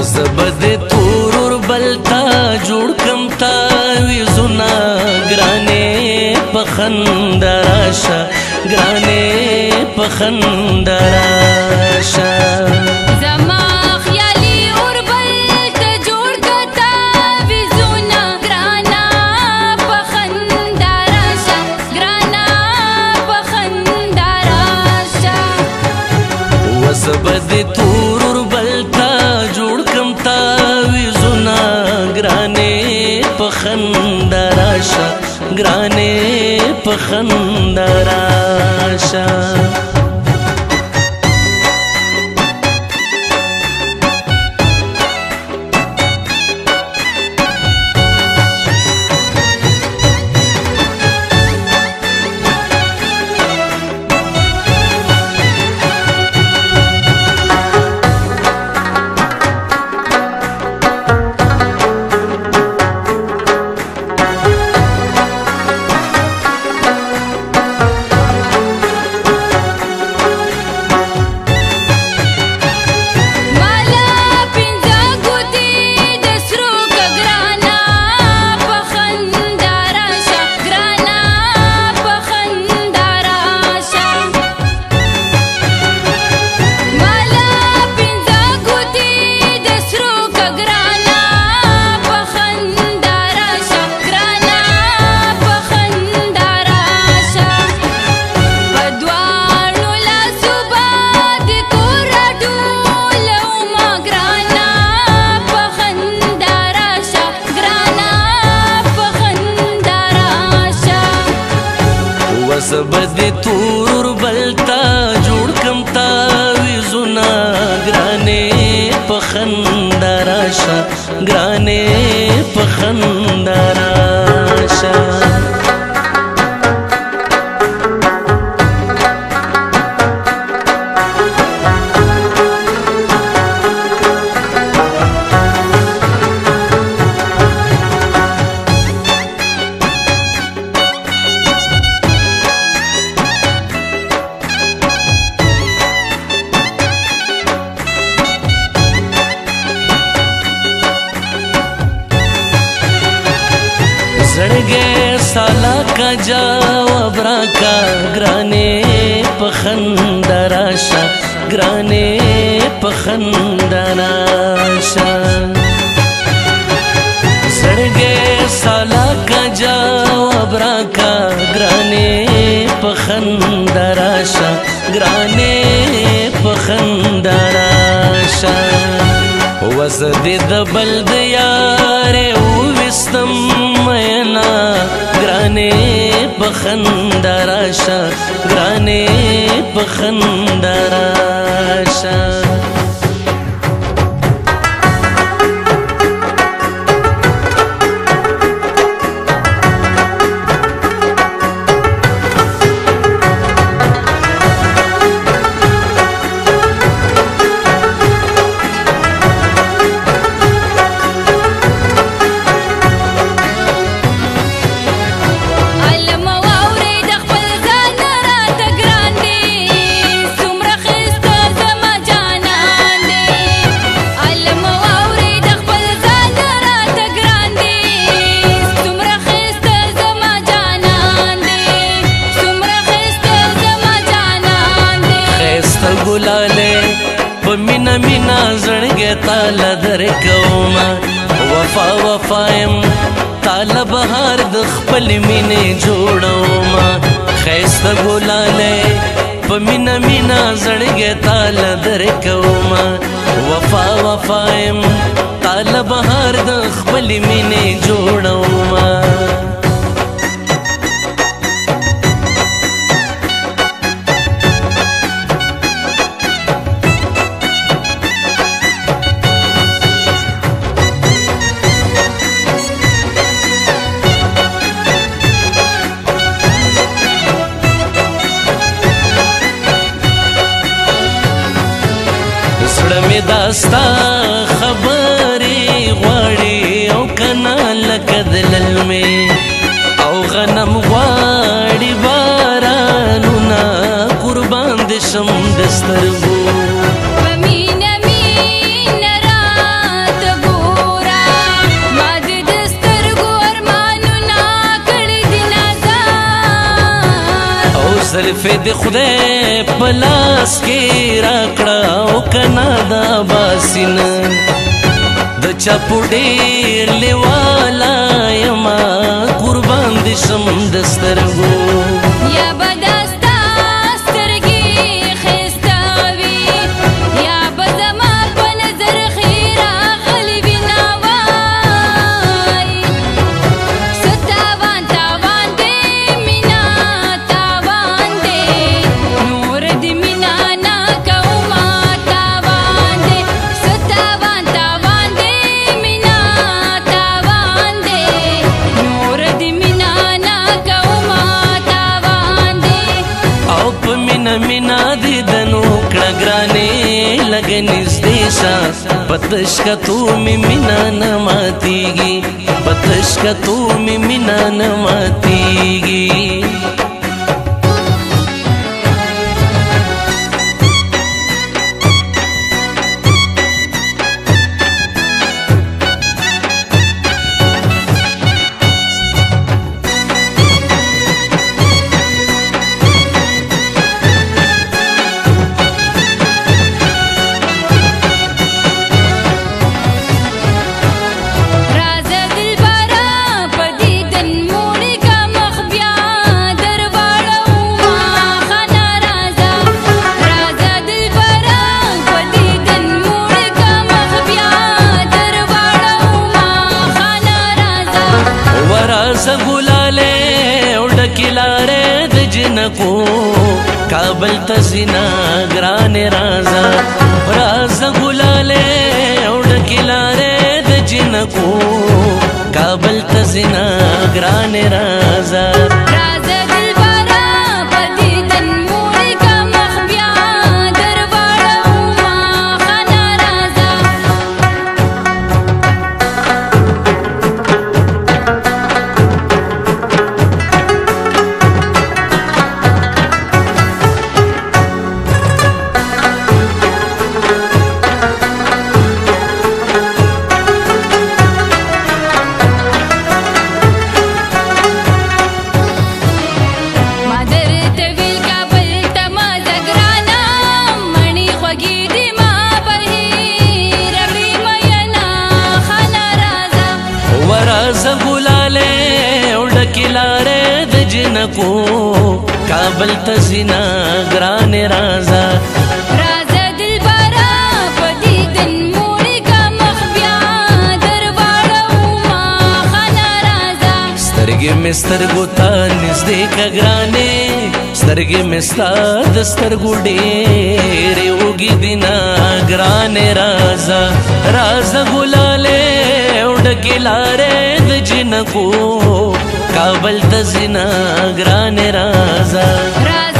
زبد تورور بلتا جوړ کم تا ویزونا ګرانې پخند راشه ګرانې پخند راشه زبد تورور بلتا جوړ کم تا ویزونا ګرانې پخند راشه ګرانې پخند راشه زبد تورور بلتا جوړ کم تا ویزونا ګرانې پخند راشه ګرانې پخند راشه زړګې سالا کا جواب راکا ګرانې پخند راشه ګرانې پخند راشه زړګې سالا کا جواب راکا ګرانې پخند راشه ګرانې پخند راشه وزد د بلد یارې وستم مینا ګرانې پخند راشه ګرانې پخند راشه مینا مینا زړګې تاله درکوما وفا وفایم تاله بهار د خپل مینې جوړوما ښایسته ګلاله په مینا مینا زړګې تاله درکوما وفا وفایم تاله بهار د خپل مینې جوړوما داستا خبرې غواړي او کنا لکه دللمې او غنم غواړي بارانونه قربان دې شم د سترګو په مینه مینه را زلفې د خدای په لاس کې راکړه او کنا دا باسینه د چا په ډېر لیواله یما قربان دې شم د سترګو یا به دا ستا سترګې ښایسته وي یا به زما په نظر ښې راغلې وي ناوای څه تاوان تاوان دی مینا تاوان دی نور دې مینا نه کومه تاوان دی څه تاوان تاوان دی مینا تاوان دی نور دې مینا نه کومه تاوان دی او په مینا مینا دې دنو کړه ګرانې لږ نږدې شه په تشکتو مې مینا نه ماتېږي په تشکتو مې مینا نه ماتېږي راځه دلبره په دیدن موړې کا مخ بیا در واړوما خانه راځه راځه دلبره په دیدن موړې کا مخ بیا در واړوما خانه راځه ورازه ګلاله وډکې لارې د جنکو کابل ته زینا ګرانې رازه رازه ګلاله وډکې لارې د جنکو کابل ته زینا ګرانې رازه راځه دلبره په دیدن موړې کا مخ بیا در واړوما خانه راځه ما درته ویل کابل ته مه ځه ګرانه مڼې خوږې دي ما بهیر راوړې مینه خانه راځه ورازه ګلاله وډکې لارې د جنکو کابل ته زینا ګرانې رازه راځه دلبره په دیدن موړې کا مخ بیا در واړوما خانه راځه سترګې مې سترګو ته نږدې که ګرانې سترګې مې ستا د سترګو ډېرې اوږې دي نه ګرانې رازه رازه ګلالې وډکې لارې د جنکو کابل ته ځینه ګرانې رازه